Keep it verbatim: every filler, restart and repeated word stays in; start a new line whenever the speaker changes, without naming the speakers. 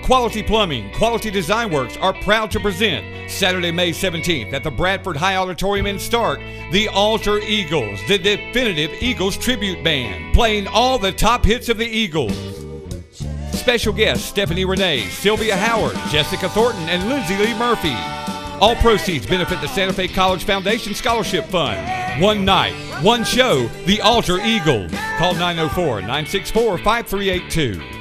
Quality Plumbing, Quality Design Works are proud to present Saturday, May seventeenth at the Bradford High Auditorium in Stark, the Altar Eagles, the definitive Eagles tribute band, playing all the top hits of the Eagles. Special guests Stephanie Renee, Sylvia Howard, Jessica Thornton, and Lindsay Lee Murphy. All proceeds benefit the Santa Fe College Foundation Scholarship Fund. One night, one show, the Altar Eagles. Call nine oh four, nine six four, five three eight two.